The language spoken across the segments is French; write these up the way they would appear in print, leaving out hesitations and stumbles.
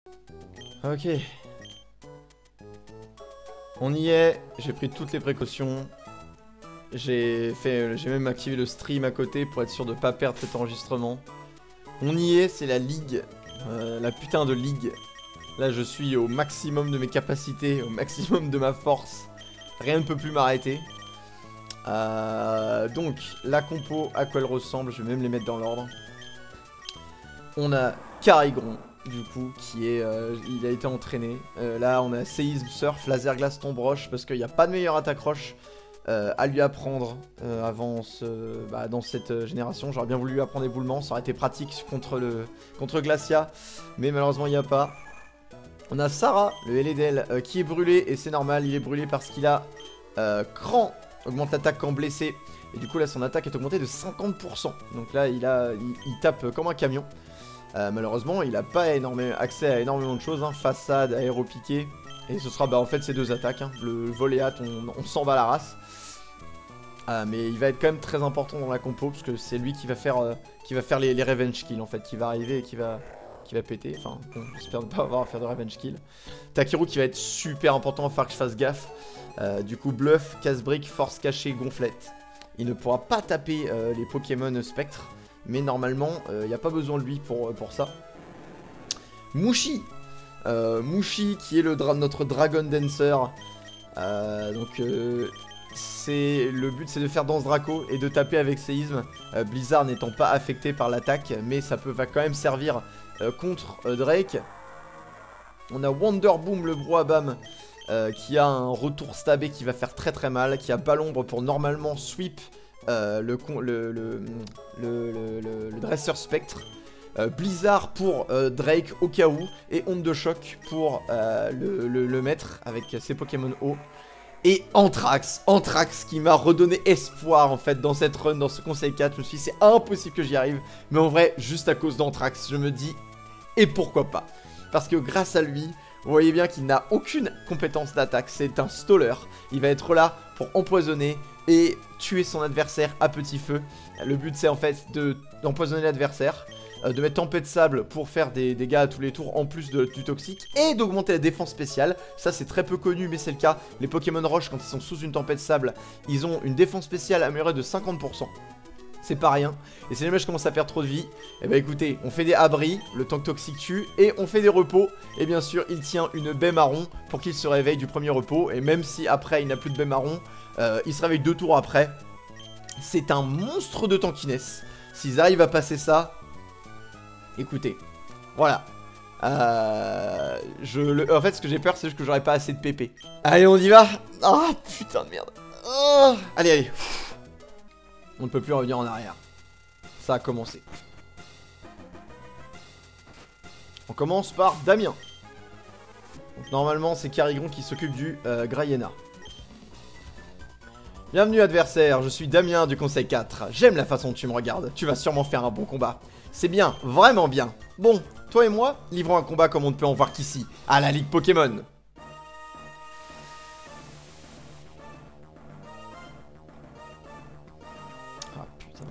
Ok. On y est, j'ai pris toutes les précautions. J'ai même activé le stream à côté pour être sûr de pas perdre cet enregistrement. On y est, c'est la ligue. La putain de ligue. Là, je suis au maximum de mes capacités, au maximum de ma force. Rien ne peut plus m'arrêter. Donc, la compo, à quoi elle ressemble, je vais même les mettre dans l'ordre. On a Carigron, du coup, qui est... il a été entraîné. Là, on a Séisme, Surf, Laser Glace, Tombe Roche, parce qu'il n'y a pas de meilleure attaque roche à lui apprendre dans cette génération. J'aurais bien voulu lui apprendre éboulement, ça aurait été pratique contre Glacia, mais malheureusement, il n'y a pas. On a Sarah, le Eledel, qui est brûlé, et c'est normal, il est brûlé parce qu'il a cran, augmente l'attaque quand blessé, et du coup là son attaque est augmentée de 50%, donc là il tape comme un camion. Malheureusement il n'a pas accès à énormément de choses, hein, façade, aéropiqué, et ce sera en fait ces deux attaques, hein. Le voléat on s'en bat la race. Mais il va être quand même très important dans la compo, parce que c'est lui qui va faire les revenge kills en fait, qui va arriver et qui va péter. Enfin, bon, j'espère ne pas avoir à faire de revenge kill. Takeru qui va être super important, il va falloir que je fasse gaffe. Du coup, bluff, casse-brique, force cachée, gonflette. Il ne pourra pas taper les Pokémon spectre, mais normalement, il n'y a pas besoin de lui pour ça. Mushi Mushi qui est notre Dragon Dancer. Le but c'est de faire Danse Draco et de taper avec séisme. Blizzard n'étant pas affecté par l'attaque, mais ça va quand même servir contre Drake. On a Wonder Boom, le Brouhaha qui a un retour stabé qui va faire très très mal, qui a Balombre pour normalement sweep le Dresseur Spectre. Blizzard pour Drake au cas où, et Onde de Choc pour le maître avec ses Pokémon haut. Et Anthrax qui m'a redonné espoir en fait dans cette run, dans ce conseil 4. Je me suis dit c'est impossible que j'y arrive, mais en vrai juste à cause d'Anthrax je me dis et pourquoi pas. Parce que grâce à lui, vous voyez bien qu'il n'a aucune compétence d'attaque, c'est un staller. Il va être là pour empoisonner et tuer son adversaire à petit feu. Le but c'est en fait d'empoisonner l'adversaire, de mettre tempête de sable pour faire des dégâts à tous les tours en plus du toxique, et d'augmenter la défense spéciale. Ça c'est très peu connu mais c'est le cas. Les Pokémon roche quand ils sont sous une tempête de sable, ils ont une défense spéciale améliorée de 50%. C'est pas rien. Et si jamais je commence à perdre trop de vie, et bah écoutez, on fait des abris, le temps que toxique tue, et on fait des repos. Et bien sûr il tient une baie marron pour qu'il se réveille du premier repos. Et même si après il n'a plus de baie marron, il se réveille 2 tours après. C'est un monstre de tankiness. S'ils arrivent à passer ça, écoutez, voilà. En fait, ce que j'ai peur, c'est juste que j'aurais pas assez de PP. Allez, on y va. Ah, putain de merde. Oh. Allez, allez. On ne peut plus revenir en arrière. Ça a commencé. On commence par Damien. Donc normalement, c'est Carigron qui s'occupe du Graiena. Bienvenue adversaire, je suis Damien du Conseil 4. J'aime la façon dont tu me regardes. Tu vas sûrement faire un bon combat. C'est bien, vraiment bien. Bon, toi et moi, livrons un combat comme on ne peut en voir qu'ici, à la Ligue Pokémon. Ah putain.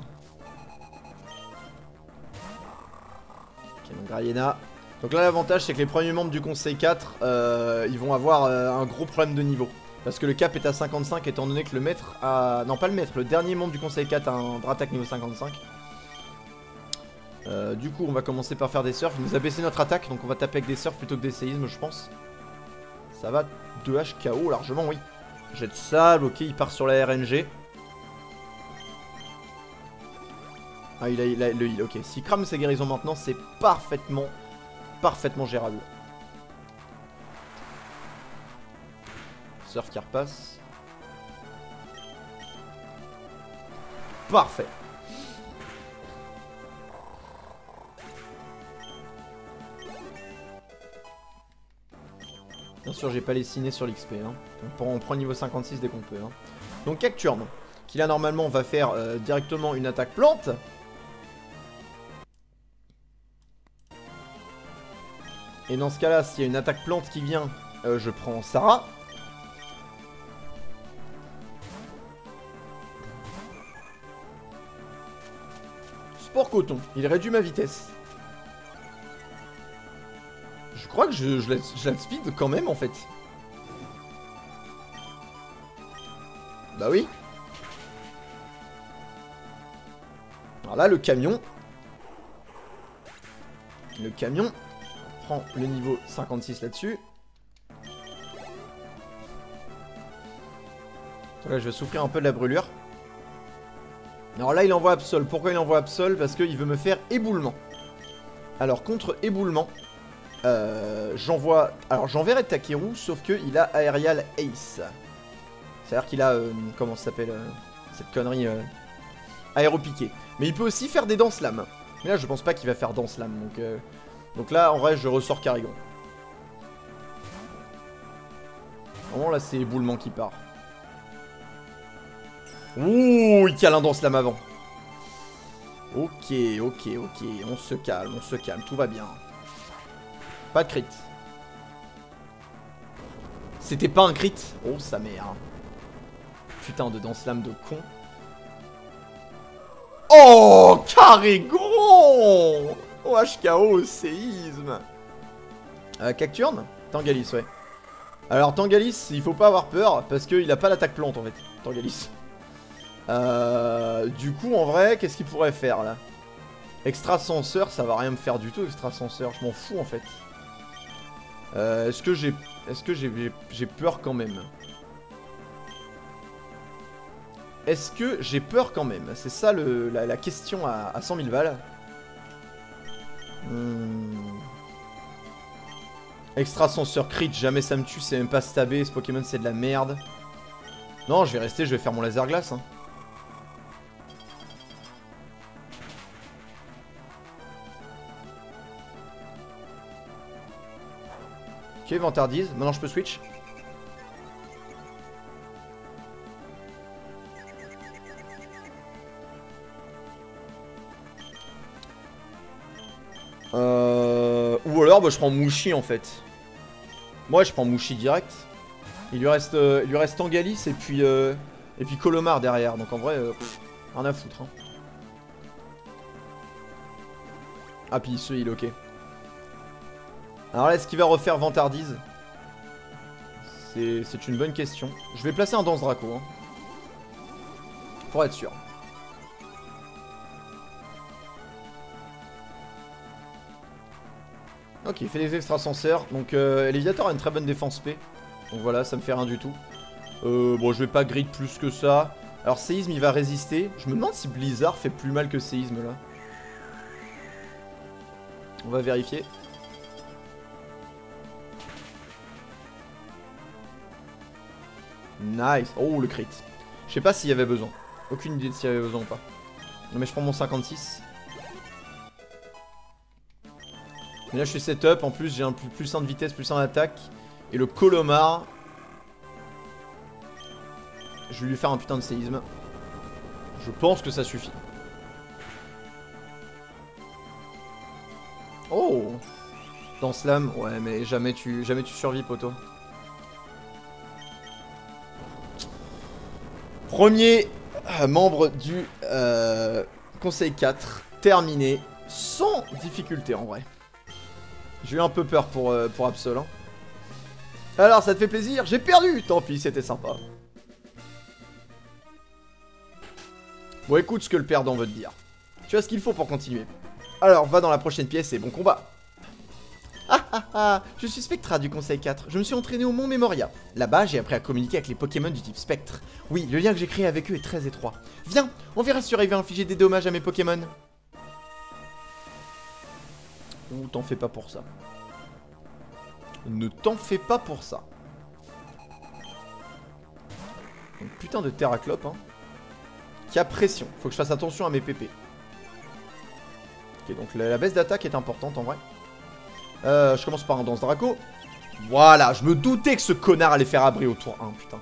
Ok, donc Graiena. Donc là l'avantage c'est que les premiers membres du Conseil 4, ils vont avoir un gros problème de niveau. Parce que le cap est à 55 étant donné que le maître a... Non pas le maître, le dernier membre du Conseil 4 a un attaque niveau 55. Du coup on va commencer par faire des surfs. Il nous a baissé notre attaque donc on va taper avec des surfs plutôt que des séismes je pense. Ça va 2H KO largement oui. Jet de sable, ok il part sur la RNG. Ah il a le heal, ok. S'il crame ses guérisons maintenant c'est parfaitement gérable. Surf qui repasse. Parfait. Bien sûr, j'ai pas les ciné sur l'XP. Hein. On prend niveau 56 dès qu'on peut. Hein. Donc Cacturne, qui là normalement va faire directement une attaque plante. Et dans ce cas-là, s'il y a une attaque plante qui vient, je prends Sarah. Sport coton, il réduit ma vitesse. Je crois que je la speed quand même en fait. Bah oui. Alors là, le camion. Le camion prend le niveau 56 là-dessus. Là, je vais souffrir un peu de la brûlure. Alors là, il envoie Absol. Pourquoi il envoie Absol? Parce qu'il veut me faire éboulement. Alors, contre éboulement, j'envoie... Alors, j'enverrai Takeru, sauf qu'il a Aerial Ace. C'est-à-dire qu'il a... comment ça s'appelle cette connerie aéropiqué. Mais il peut aussi faire des danses-lames. Mais là, je pense pas qu'il va faire danse-lame. Donc là, en vrai, je ressors Carrigon. Vraiment, là, c'est éboulement qui part. Ouh, il cale un danse-lame avant. Ok. On se calme, tout va bien. Pas de crit. C'était pas un crit. Oh, sa mère. Putain de danse-lame de con. Oh, Carrigon. Oh, HKO, séisme. Cacturne Tangalis, ouais. Alors, Tangalis, il faut pas avoir peur, parce qu'il a pas l'attaque plante, en fait. Tangalis. Du coup, en vrai, qu'est-ce qu'il pourrait faire, là? Extrasenseur, ça va rien me faire du tout, extrasenseur. Je m'en fous, en fait. Est-ce que j'ai peur quand même? Est-ce que j'ai peur quand même? C'est ça la question à 100 000 balles. Extrasenseur crit, jamais ça me tue, c'est même pas stabé, ce Pokémon c'est de la merde. Non, je vais rester, je vais faire mon laser glace. Hein. Ok, vantardise, maintenant je peux switch. Ou alors bah, je prends Mouchi en fait. Moi je prends Mouchi direct. Il lui reste Tangalis et puis Colomar derrière. Donc en vrai, rien à foutre. Hein. Ah puis ce heal, ok. Alors là, est-ce qu'il va refaire Vantardise? C'est une bonne question. Je vais placer un Danse Draco. Hein, pour être sûr. Ok, il fait des extrasenseurs. Donc Léviator a une très bonne défense P. Donc voilà, ça me fait rien du tout. Bon, je vais pas grid plus que ça. Alors Séisme, il va résister. Je me demande si Blizzard fait plus mal que Séisme là. On va vérifier. Nice. Oh, le crit. Je sais pas s'il y avait besoin. Aucune idée de s'il y avait besoin ou pas. Non mais je prends mon 56. Mais là je suis setup, en plus j'ai un plus 1 de vitesse, plus 1 d'attaque. Et le Colomar, je vais lui faire un putain de séisme. Je pense que ça suffit. Oh, dans Slam, ouais mais jamais tu survis poto. Premier membre du Conseil 4, terminé, sans difficulté en vrai. J'ai eu un peu peur pour Absol. Hein. Alors, ça te fait plaisir? J'ai perdu! Tant pis, c'était sympa. Bon, écoute ce que le perdant veut te dire. Tu as ce qu'il faut pour continuer. Alors, va dans la prochaine pièce et bon combat. Ah ah ah! Je suis Spectra du Conseil 4. Je me suis entraîné au Mont Memoria. Là-bas, j'ai appris à communiquer avec les Pokémon du type Spectre. Oui, le lien que j'ai créé avec eux est très étroit. Viens, on verra si tu arrives à infliger des dommages à mes Pokémon. Ou t'en fais pas pour ça. Ne t'en fais pas pour ça. Donc, putain de Terraclope, hein. Qui a pression. Faut que je fasse attention à mes PP. Ok, donc la baisse d'attaque est importante en vrai. Je commence par un Danse Draco. Voilà, je me doutais que ce connard allait faire abri au tour 1, putain.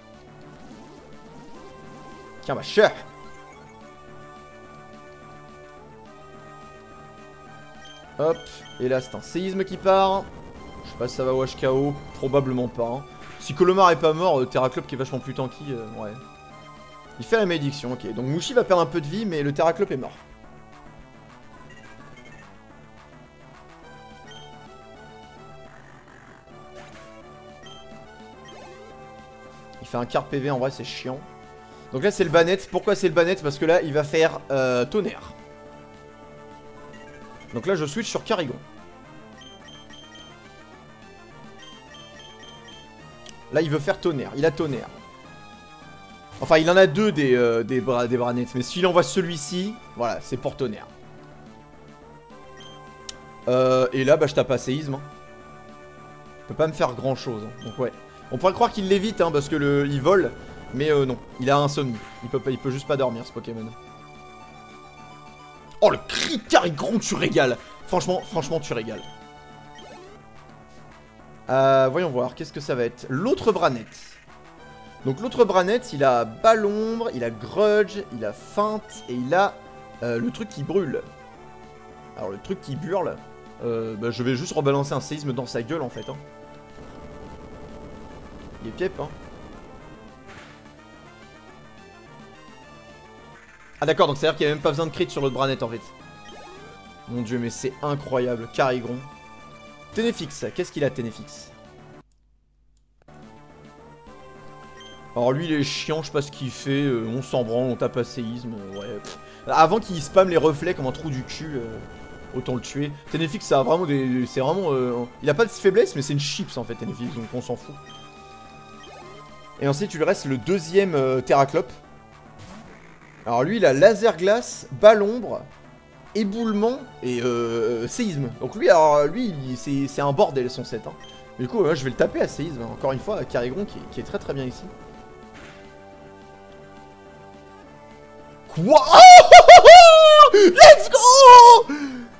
Tiens, bah, cher. Hop, et là c'est un séisme qui part. Je sais pas si ça va au HKO, probablement pas. Hein. Si Colomar est pas mort, Terraclope qui est vachement plus tanky, ouais. Il fait la malédiction, ok. Donc Mouchi va perdre un peu de vie, mais le Terraclope est mort. Il fait un quart PV, en vrai c'est chiant. Donc là c'est le Banette. Pourquoi c'est le Banette? Parce que là il va faire tonnerre. Donc là je switch sur Carrigon. Là il veut faire tonnerre, il a tonnerre. Enfin il en a deux des Branettes. Mais s'il envoie celui-ci, voilà c'est pour tonnerre. Et là bah je tape à séisme. Il peut pas me faire grand chose. Donc ouais. On pourrait croire qu'il l'évite hein, parce que il vole. Mais non, il a insomnie. Il peut juste pas dormir ce Pokémon. Oh le cri de Carrigon, tu régales. Franchement tu régales. Voyons voir, qu'est-ce que ça va être? L'autre Branette. Donc l'autre Branette, il a Ballombre, il a Grudge, il a Feinte et il a le truc qui brûle. Alors le truc qui burle, bah, je vais juste rebalancer un séisme dans sa gueule en fait. Hein. Il est piep hein. Ah d'accord, donc c'est à dire qu'il n'y a même pas besoin de crit sur l'autre Branette en fait. Mon dieu, mais c'est incroyable. Carrigon. Ténéfix, qu'est-ce qu'il a Ténéfix? Alors lui il est chiant, je sais pas ce qu'il fait, on s'en branle, on tape à séisme, ouais. Avant qu'il spam les reflets comme un trou du cul, autant le tuer. Ténéfix ça a vraiment des... c'est vraiment... il a pas de faiblesse mais c'est une chips en fait Ténéfix, donc on s'en fout. Et ensuite tu lui restes le deuxième Terraclope. Alors lui il a Laser Glace, Ballombre, Éboulement et séisme. Donc lui alors lui c'est un bordel son set hein. Du coup je vais le taper à séisme, encore une fois Carrigon qui est très bien ici. Quoi? Let's go!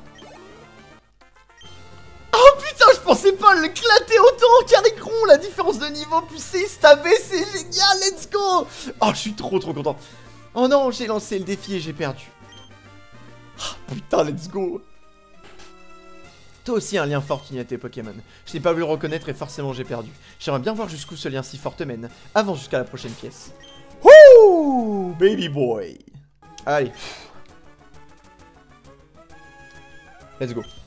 Oh putain, je pensais pas l'éclater autant, Carrigon, la différence de niveau plus c'est stabé, c'est génial, let's go! Oh, je suis trop content. Oh non, j'ai lancé le défi et j'ai perdu. Oh, putain, let's go! Toi aussi un lien fort qui unit à tes Pokémon. Je n'ai pas voulu le reconnaître et forcément j'ai perdu. J'aimerais bien voir jusqu'où ce lien si fort te mène. Avance jusqu'à la prochaine pièce. Wouh! Baby boy! Allez. Let's go.